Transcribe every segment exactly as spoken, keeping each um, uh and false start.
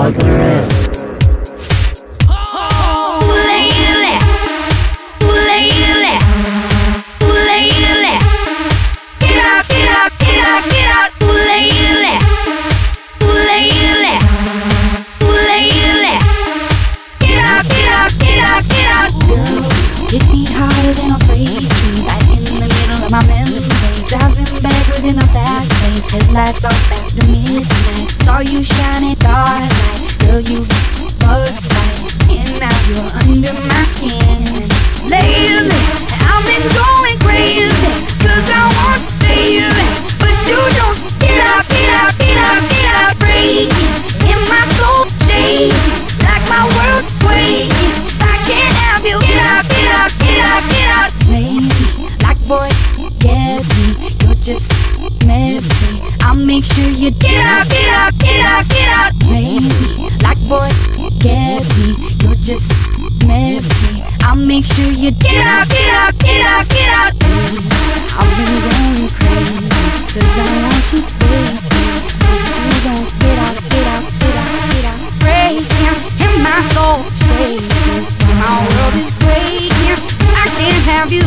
TIGERM. It beat harder than a freight train, back in the middle of my memory lane, driving backwards in a fast lane, headlights off after midnight. Saw you shining starlight, girl, you bug light, and now you're under my skin. Lately, I've been going crazy, cause I want baby, but you don't get up, get up, get up, get up, breaking in my soul, shaking like my world's quaking. I can't have you, get up, get up, get up, get up. Play me like boy, get me, you're just met me. I'll make sure you get up, get up, get up, get up. Play me like boy, get me, you're just met me. I'll make sure you get up, get up, get up, get up. I've been going crazy, cause I want you, baby, but you don't get out, get out, get out, get out. Breaking in my soul, shaking, my world is breaking. I can't have you.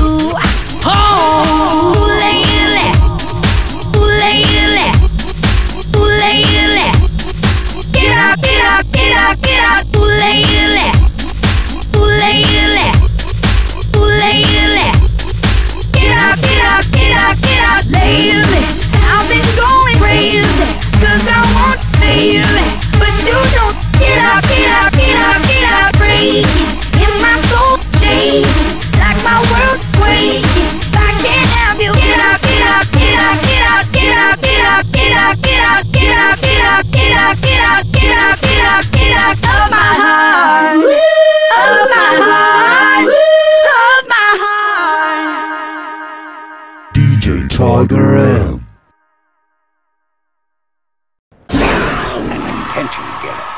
Oh, lately, lately, lately. Get up, get up, get up, get up. Lately, lately, lately. Get up, get up, get up, get up. Lately, I've been going crazy, cause I want baby, but you don't get up, get up, get up, get up. Breaking in my soul, shaking like my world's quaking. I can't have you. Get up, get up, get up, get up, get up, get up, get up, get up, get up, get up, get up, get up, get up, get up, get up. Of my heart, of my heart, of my heart. D J TIGERM. An intention getter.